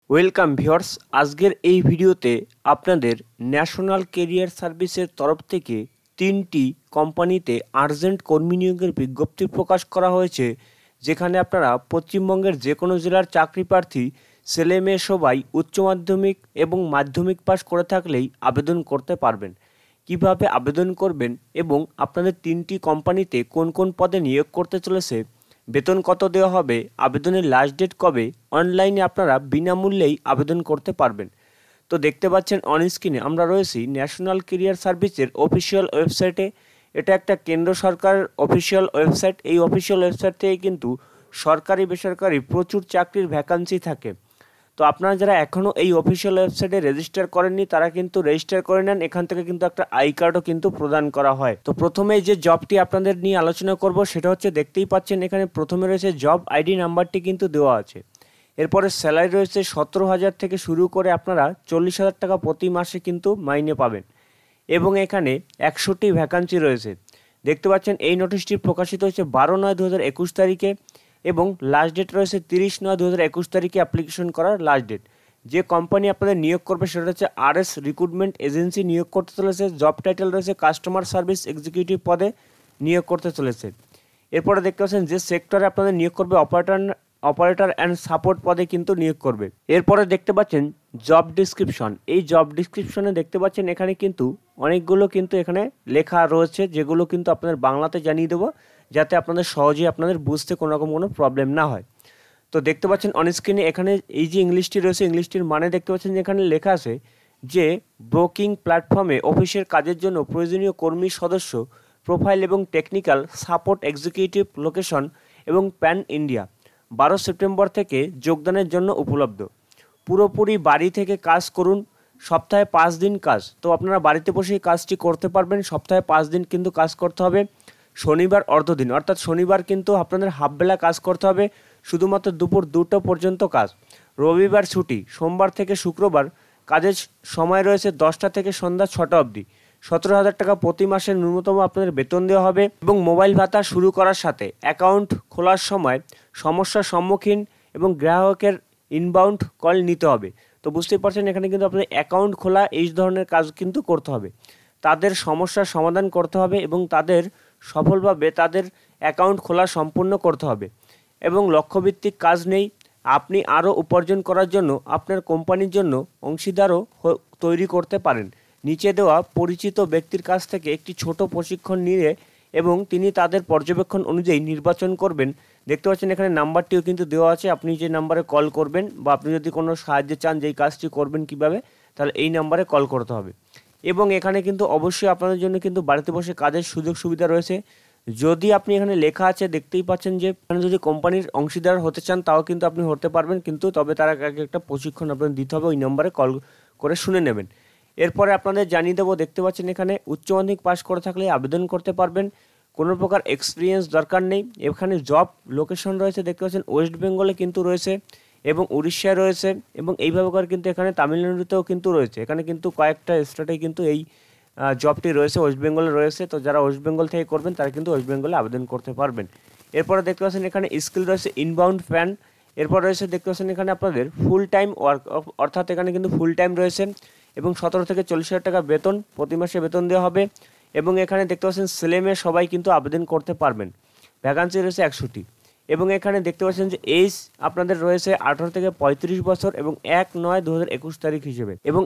Welcome viewers, আজকের এই ভিডিওতে আপনাদের ন্যাশনাল কেরিয়ার সার্ভিসের তরফ থেকে 3টি কোম্পানিতে আর্জেন্ট কর্মী নিয়োগের বিজ্ঞপ্তি প্রকাশ করা হয়েছে, যেখানে আপনারা পশ্চিমবঙ্গের যে কোনো জেলার চাকরি প্রার্থী ছেলে মেয়ে সবাই উচ্চ মাধ্যমিক এবং মাধ্যমিক পাস করে থাকলেই আবেদন করতে পারবেন। কিভাবে আবেদন করবেন এবং আপনাদের 3টি কোম্পানিতে কোন কোন পদে নিয়োগ করতে চলেছে, বেতন কত দেওয়া হবে, আবেদনের লাস্ট ডেট কবে, অনলাইনে আপনারা বিনামূল্যেই আবেদন করতে পারবেন। তো দেখতে পাচ্ছেন অন স্ক্রিনে আমরা রয়েছি ন্যাশনাল কেরিয়ার সার্ভিসের অফিসিয়াল ওয়েবসাইটে। এটা একটা কেন্দ্র সরকার অফিসিয়াল ওয়েবসাইট। এই অফিসিয়াল ওয়েবসাইট থেকে কিন্তু সরকারি বেসরকারি প্রচুর চাকরির ভ্যাকান্সি থাকে। তো আপনারা যারা এখনও এই অফিসিয়াল ওয়েবসাইটে রেজিস্টার করেননি তারা কিন্তু রেজিস্টার করে নেন। এখান থেকে কিন্তু একটা আই কার্ডও কিন্তু প্রদান করা হয়। তো প্রথমেই যে জবটি আপনাদের নিয়ে আলোচনা করব সেটা হচ্ছে, দেখতেই পাচ্ছেন এখানে প্রথমে রয়েছে জব আইডি নাম্বারটি কিন্তু দেওয়া আছে। এরপরে স্যালারি রয়েছে 17,000 থেকে শুরু করে আপনারা 40,000 টাকা প্রতি মাসে কিন্তু মাইনে পাবেন। এবং এখানে 100টি ভ্যাকান্সি রয়েছে। দেখতে পাচ্ছেন এই নোটিশটি প্রকাশিত হয়েছে 12/9/2021 তারিখে এবং লাস্ট ডেট রয়েছে 30/9/2021 তারিখে অ্যাপ্লিকেশন করার লাস্ট ডেট। যে কোম্পানি আপনাদের নিয়োগ করবে সেটা হচ্ছে RS রিক্রুটমেন্ট এজেন্সি নিয়োগ করতে চলেছে। জব টাইটেল রয়েছে কাস্টমার সার্ভিস এক্সিকিউটিভ পদে নিয়োগ করতে চলেছে। এরপরে দেখতে পাচ্ছেন যে সেক্টরে আপনাদের নিয়োগ করবে অপারেটর অ্যান্ড সাপোর্ট পদে কিন্তু নিয়োগ করবে। এরপরে দেখতে পাচ্ছেন জব ডিসক্রিপশন। এই জব ডিসক্রিপশনে দেখতে পাচ্ছেন এখানে কিন্তু অনেকগুলো কিন্তু এখানে লেখা রয়েছে, যেগুলো কিন্তু আপনাদের বাংলাতে জানিয়ে দেবো, যাতে আপনাদের সহজেই আপনাদের বুঝতে কোনো রকম কোনো প্রবলেম না হয়। তো দেখতে পাচ্ছেন অন স্ক্রিনে এখানে এই যে ইংলিশটি রয়েছে, ইংলিশটির মানে দেখতে পাচ্ছেন যে এখানে লেখা আছে যে ব্রোকিং প্ল্যাটফর্মে অফিসের কাজের জন্য প্রয়োজনীয় কর্মী সদস্য প্রোফাইল এবং টেকনিক্যাল সাপোর্ট এক্সিকিউটিভ লোকেশন এবং প্যান ইন্ডিয়া 12 সেপ্টেম্বর থেকে যোগদানের জন্য উপলব্ধ। পুরোপুরি বাড়ি থেকে কাজ করুন, সপ্তাহে 5 দিন কাজ। তো আপনারা বাড়িতে বসেই কাজটি করতে পারবেন। সপ্তাহে 5 দিন কিন্তু কাজ করতে হবে। শনিবার অর্ধদিন, অর্থাৎ শনিবার কিন্তু আপনাদের হাফবেলা কাজ করতে হবে, শুধুমাত্র দুপুর 2টা পর্যন্ত কাজ। রবিবার ছুটি। সোমবার থেকে শুক্রবার কাজের সময় রয়েছে 10টা থেকে সন্ধ্যা 6টা অবধি। 17,000 টাকা প্রতি মাসে ন্যূনতম আপনাদের বেতন দেওয়া হবে এবং মোবাইল ভাতা শুরু করার সাথে অ্যাকাউন্ট খোলার সময় সমস্যার সম্মুখীন এবং গ্রাহকের ইনবাউন্ড কল নিতে হবে। তো বুঝতেই পারছেন এখানে কিন্তু আপনাদের অ্যাকাউন্ট খোলা এই ধরনের কাজ কিন্তু করতে হবে। তাদের সমস্যার সমাধান করতে হবে এবং তাদের সফলভাবে তাদের অ্যাকাউন্ট খোলা সম্পূর্ণ করতে হবে। এবং লক্ষ্যভিত্তিক কাজ নেই। আপনি আরও উপার্জন করার জন্য আপনার কোম্পানির জন্য অংশীদারও তৈরি করতে পারেন। নিচে দেওয়া পরিচিত ব্যক্তির কাছ থেকে একটি ছোট প্রশিক্ষণ নিয়ে এবং তিনি তাদের পর্যবেক্ষণ অনুযায়ী নির্বাচন করবেন। দেখতে পাচ্ছেন এখানে নাম্বারটিও কিন্তু দেওয়া আছে। আপনি যে নাম্বারে কল করবেন বা আপনি যদি কোনো সাহায্য চান যে এই কাজটি করবেন কিভাবে, তাহলে এই নাম্বারে কল করতে হবে। এবং এখানে কিন্তু অবশ্যই আপনাদের জন্য কিন্তু বাড়িতে বসে কাজের সুযোগ সুবিধা রয়েছে। যদি আপনি এখানে লেখা আছে দেখতেই পাচ্ছেন যে এখানে যদি কোম্পানির অংশীদার হতে চান তাও কিন্তু আপনি হতে পারবেন, কিন্তু তবে তার আগে একটা প্রশিক্ষণ আপনাদের দিতে হবে। ওই নম্বরে কল করে শুনে নেবেন। এরপরে আপনাদের জানিয়ে দেবো, দেখতে পাচ্ছেন এখানে উচ্চ মাধ্যমিক পাস করে থাকলে আবেদন করতে পারবেন। কোনো প্রকার এক্সপিরিয়েন্স দরকার নেই। এখানে জব লোকেশন রয়েছে, দেখতে পাচ্ছেন ওয়েস্ট বেঙ্গলে কিন্তু রয়েছে এবং উড়িষ্যায় রয়েছে এবং এইভাবে করে কিন্তু এখানে তামিলনাড়ুতেও কিন্তু রয়েছে। এখানে কিন্তু কয়েকটা স্টেটে কিন্তু এই জবটি রয়েছে, ওয়েস্ট বেঙ্গলে রয়েছে। তো যারা ওয়েস্ট বেঙ্গল থেকে করবেন তারা কিন্তু ওয়েস্ট বেঙ্গলে আবেদন করতে পারবেন। এরপরে দেখতে পাচ্ছেন এখানে স্কিল রয়েছে ইনবাউন্ড ফ্যান। এরপর রয়েছে দেখতে পাচ্ছেন এখানে আপনাদের ফুল টাইম ওয়ার্ক, অর্থাৎ এখানে কিন্তু ফুল টাইম রয়েছে এবং 17 থেকে 40,000 টাকা বেতন প্রতি মাসে বেতন দেওয়া হবে। এবং এখানে দেখতে পাচ্ছেন ছেলে মেয়ে সবাই কিন্তু আবেদন করতে পারবেন। ভ্যাকান্সি রয়েছে 100টি। এবং এখানে দেখতে পাচ্ছেন যে এজ আপনাদের রয়েছে 18 থেকে 35 বছর এবং 1/9/2021 তারিখ হিসেবে এবং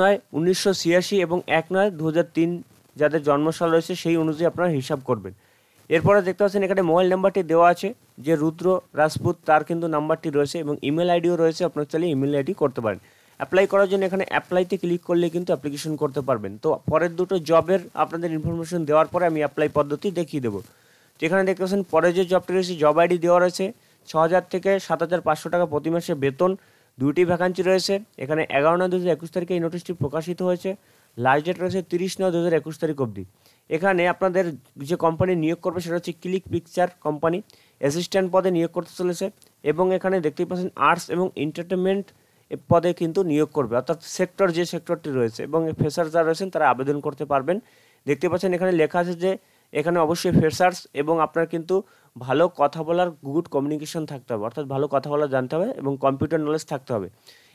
1/9/1986 এবং 1/9/2003 যাদের জন্মসাল রয়েছে সেই অনুযায়ী আপনারা হিসাব করবেন। এরপরে দেখতে পাচ্ছেন এখানে মোবাইল নাম্বারটি দেওয়া আছে যে রুদ্র রাজপুত, তার কিন্তু নাম্বারটি রয়েছে এবং ইমেল আইডিও রয়েছে। আপনারা চাইলে ইমেল আইডি করতে পারেন। অ্যাপ্লাই করার জন্য এখানে অ্যাপ্লাইতে ক্লিক করলে কিন্তু অ্যাপ্লিকেশন করতে পারবেন। তো পরের দুটো জবের আপনাদের ইনফরমেশন দেওয়ার পরে আমি অ্যাপ্লাই পদ্ধতি দেখিয়ে দেবো। যেখানে দেখতে পাচ্ছেন পরে যে জবটি রয়েছে জব আইডি দেওয়া রয়েছে 6,000 থেকে 7,500 টাকা প্রতি মাসে বেতন। 2টি ভ্যাকান্সি রয়েছে। এখানে 11/9/2021 তারিখে এই নোটিশটি প্রকাশিত হয়েছে। লাস্ট ডেট রয়েছে 30/9/2021 তারিখ অবধি। এখানে আপনাদের যে কোম্পানি নিয়োগ করবে সেটা হচ্ছে ক্লিক পিকচার কোম্পানি, অ্যাসিস্ট্যান্ট পদে নিয়োগ করতে চলেছে। এবং এখানে দেখতেই পাচ্ছেন আর্টস এবং এন্টারটেনমেন্ট পদে কিন্তু নিয়োগ করবে, অর্থাৎ সেক্টর যে সেক্টরটি রয়েছে এবং ফ্রেশার যারা রয়েছেন তারা আবেদন করতে পারবেন। দেখতে পাচ্ছেন এখানে লেখা আছে যে এখানে অবশ্যই ফ্রেশার্স এবং আপনার কিন্তু ভালো কথা বলার গুড কমিউনিকেশন থাকতে হবে, অর্থাৎ ভালো কথা বলা জানতে হবে এবং কম্পিউটার নলেজ থাকতে হবে।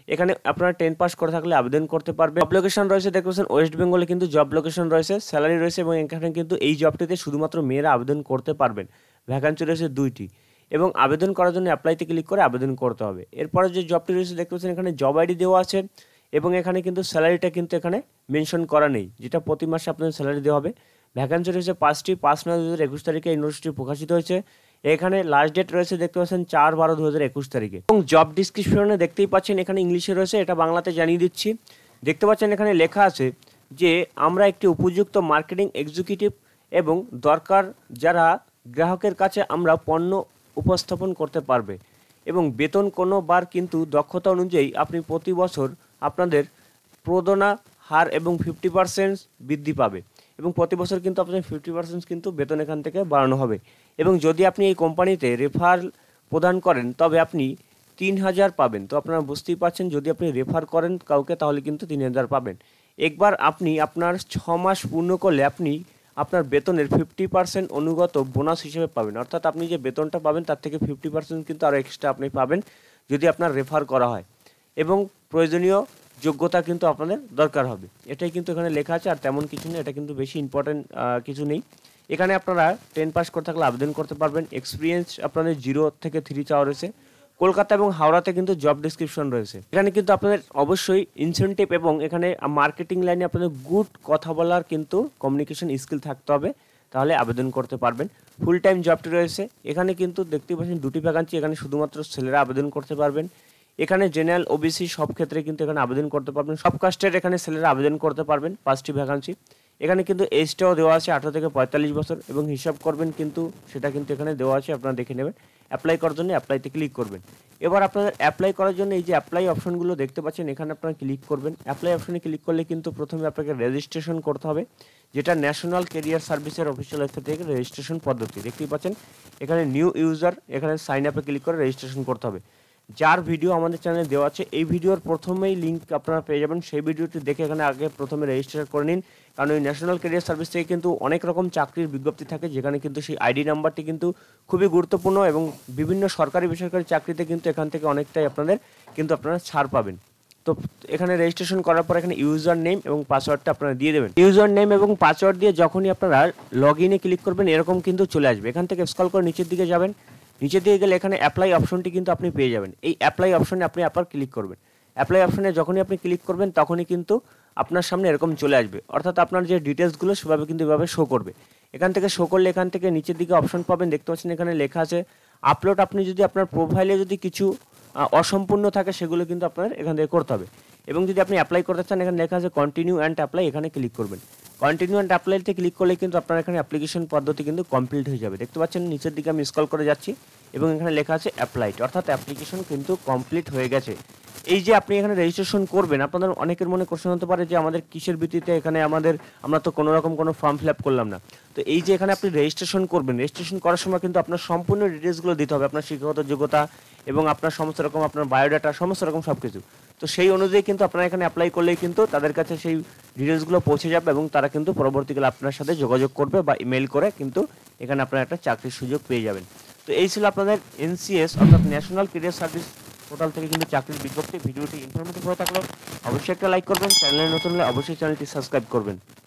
এখানে আপনারা 10 পাস করে থাকলে আবেদন করতে পারবেন। জব লোকেশন রয়েছে দেখতে পাচ্ছেন ওয়েস্ট বেঙ্গলে কিন্তু জব লোকেশন রয়েছে, স্যালারি রয়েছে এবং এখানে কিন্তু এই জবটিতে শুধুমাত্র মেয়েরা আবেদন করতে পারবেন। ভ্যাকান্সি রয়েছে 2টি এবং আবেদন করার জন্য অ্যাপ্লাইতে ক্লিক করে আবেদন করতে হবে। এরপরে যে জবটি রয়েছে দেখতে পাচ্ছেন এখানে জব আইডি দেওয়া আছে এবং এখানে কিন্তু স্যালারিটা কিন্তু এখানে মেনশন করা নেই, যেটা প্রতি মাসে আপনাদের স্যালারি দেওয়া হবে। ভ্যাকান্সি রয়েছে 5টি, 5/9/2021 তারিখে ইউনিভার্সিটি প্রকাশিত হয়েছে। এখানে লাস্ট ডেট রয়েছে দেখতে পাচ্ছেন 4/12/2021 তারিখে এবং জব ডিসক্রিপশনে দেখতেই পাচ্ছেন এখানে ইংলিশে রয়েছে, এটা বাংলাতে জানিয়ে দিচ্ছি। দেখতে পাচ্ছেন এখানে লেখা আছে যে আমরা একটি উপযুক্ত মার্কেটিং এক্সিকিউটিভ এবং দরকার যারা গ্রাহকের কাছে আমরা পণ্য উপস্থাপন করতে পারবে এবং বেতন কোনো বার কিন্তু দক্ষতা অনুযায়ী আপনি প্রতি বছর আপনাদের প্রদনা হার এবং 50% বৃদ্ধি পাবে এবং প্রতি বছর কিন্তু আপনার 50% কিন্তু বেতন এখান থেকে বাড়ানো হবে এবং যদি আপনি এই কোম্পানিতে রেফার প্রদান করেন তবে আপনি 3000 পাবেন। তো আপনারা বুঝতেই পারছেন যদি আপনি রেফার করেন কাউকে তাহলে কিন্তু 3000 পাবেন। একবার আপনি আপনার 6 মাস পূর্ণ করলে আপনি আপনার বেতনের 50% অনুগত বোনাস হিসেবে পাবেন, অর্থাৎ আপনি যে বেতনটা পাবেন তার থেকে 50% কিন্তু আরও এক্সট্রা আপনি পাবেন যদি আপনার রেফার করা হয় এবং প্রয়োজনীয় যোগ্যতা কিন্তু আপনাদের দরকার হবে। এটাই কিন্তু এখানে লেখা আছে, আর তেমন কিছু নেই, এটা কিন্তু বেশি ইম্পর্টেন্ট কিছু নেই। এখানে আপনারা 10 পাস করে থাকলে আবেদন করতে পারবেন। এক্সপিরিয়েন্স আপনাদের 0 থেকে 3 চাওয়া রয়েছে। কলকাতা এবং হাওড়াতে কিন্তু জব ডিসক্রিপশন রয়েছে। এখানে কিন্তু আপনাদের অবশ্যই ইনসেনটিভ এবং এখানে মার্কেটিং লাইনে আপনাদের গুড কথা বলার কিন্তু কমিউনিকেশন স্কিল থাকতে হবে, তাহলে আবেদন করতে পারবেন। ফুল টাইম জবটি রয়েছে। এখানে কিন্তু দেখতে পাচ্ছেন 2টি ভ্যাকান্সি, এখানে শুধুমাত্র ছেলেরা আবেদন করতে পারবেন। এখানে জেনারেল ওবিসি সব ক্ষেত্রে কিন্তু এখানে আবেদন করতে পারবেন। সব কাস্টের এখানে ছেলেরা আবেদন করতে পারবেন। 5টি ভ্যাকান্সি। এখানে কিন্তু এজটাও দেওয়া আছে 18 থেকে 45 বছর এবং হিসাব করবেন কিন্তু সেটা কিন্তু এখানে দেওয়া আছে, আপনারা দেখে নেবেন। অ্যাপ্লাই করার জন্য অ্যাপ্লাইতে ক্লিক করবেন। এবার আপনাদের অ্যাপ্লাই করার জন্য এই যে অ্যাপ্লাই অপশনগুলো দেখতে পাচ্ছেন এখানে আপনারা ক্লিক করবেন। অ্যাপ্লাই অপশনে ক্লিক করলে কিন্তু প্রথমে আপনাকে রেজিস্ট্রেশন করতে হবে, যেটা ন্যাশনাল ক্যারিয়ার সার্ভিসের অফিসিয়াল ওয়েবসাইট থেকে রেজিস্ট্রেশন পদ্ধতি দেখতেই পাচ্ছেন। এখানে নিউ ইউজার, এখানে সাইন আপে ক্লিক করে রেজিস্ট্রেশন করতে হবে। যার ভিডিও আমাদের চ্যানেলে দেওয়া আছে এই ভিডিওর প্রথমেই লিঙ্ক আপনারা পেয়ে যাবেন, সেই ভিডিওটি দেখে এখানে আগে প্রথমে রেজিস্ট্রেশন করে নিন, কারণ ওই ন্যাশনাল ক্যারিয়ার সার্ভিস থেকে কিন্তু অনেক রকম চাকরির বিজ্ঞপ্তি থাকে, যেখানে কিন্তু সেই আইডি নাম্বারটি কিন্তু খুবই গুরুত্বপূর্ণ এবং বিভিন্ন সরকারি বেসরকারি চাকরিতে কিন্তু এখান থেকে অনেকটাই আপনাদের কিন্তু আপনারা ছাড় পাবেন। তো এখানে রেজিস্ট্রেশন করার পর এখানে ইউজার নেম এবং পাসওয়ার্ডটা আপনারা দিয়ে দেবেন। ইউজার নেম এবং পাসওয়ার্ড দিয়ে যখনই আপনারা লগ ইনে ক্লিক করবেন এরকম কিন্তু চলে আসবে। এখান থেকে স্ক্রল করে নিচের দিকে যাবেন, নিচের দিকে গেলে এখানে অ্যাপ্লাই অপশনটি কিন্তু আপনি পেয়ে যাবেন। এই অ্যাপ্লাই অপশনে আপনি আবার ক্লিক করবেন। অ্যাপ্লাই অপশনে যখনই আপনি ক্লিক করবেন তখনই কিন্তু আপনার সামনে এরকম চলে আসবে, অর্থাৎ আপনার যে ডিটেলসগুলো সেভাবে কিন্তু এভাবে শো করবে। এখান থেকে শো করলে এখান থেকে নিচের দিকে অপশন পাবেন, দেখতে পাচ্ছেন এখানে লেখা আছে আপলোড। আপনি যদি আপনার প্রোফাইলে যদি কিছু অসম্পূর্ণ থাকে সেগুলো কিন্তু আপনার এখান থেকে করতে হবে এবং যদি আপনি অ্যাপ্লাই করতে চান এখানে লেখা আছে কন্টিনিউ অ্যান্ড অ্যাপ্লাই, এখানে ক্লিক করবেন। কন্টিনিউ অ্যান্ড অ্যাপ্লাইতে ক্লিক করলে কিন্তু আপনার এখানে অ্যাপ্লিকেশন পদ্ধতি কিন্তু কমপ্লিট হয়ে যাবে। দেখতে পাচ্ছেন নিচের দিকে আমি স্ক্রল করে যাচ্ছি এবং এখানে লেখা আছে অ্যাপ্লাইড, অর্থাৎ অ্যাপ্লিকেশন কিন্তু কমপ্লিট হয়ে গেছে। এই যে আপনি এখানে রেজিস্ট্রেশন করবেন, আপনাদের অনেকের মনে কোশ্চেন হতে পারে যে আমাদের কিসের ভিত্তিতে এখানে আমরা তো কোনো রকম কোনো ফর্ম ফিল আপ করলাম না। তো এই যে এখানে আপনি রেজিস্ট্রেশন করবেন, রেজিস্ট্রেশন করার সময় কিন্তু আপনার সম্পূর্ণ ডিটেলসগুলো দিতে হবে, আপনার শিক্ষাগত যোগ্যতা এবং আপনার সমস্ত রকম আপনার বায়োডাটা সমস্ত রকম সব কিছু। তো সেই অনুযায়ী কিন্তু আপনারা এখানে অ্যাপ্লাই করলেই কিন্তু তাদের কাছে সেই ডিটেলসগুলো পৌঁছে যাবে এবং তারা কিন্তু পরবর্তীকালে আপনার সাথে যোগাযোগ করবে বা ইমেল করে কিন্তু এখানে আপনারা একটা চাকরির সুযোগ পেয়ে যাবেন। তো এই ছিল আপনাদের এনসিএস অর্থাৎ ন্যাশনাল ক্যারিয়ার সার্ভিস পোর্টাল থেকে কিন্তু চাকরির বিজ্ঞপ্তি। ভিডিওটি ইনফরমেটিভ হয়ে থাকলে অবশ্যই একটা লাইক করবেন, চ্যানেলে নতুন হলে অবশ্যই চ্যানেলটি সাবস্ক্রাইব করবেন।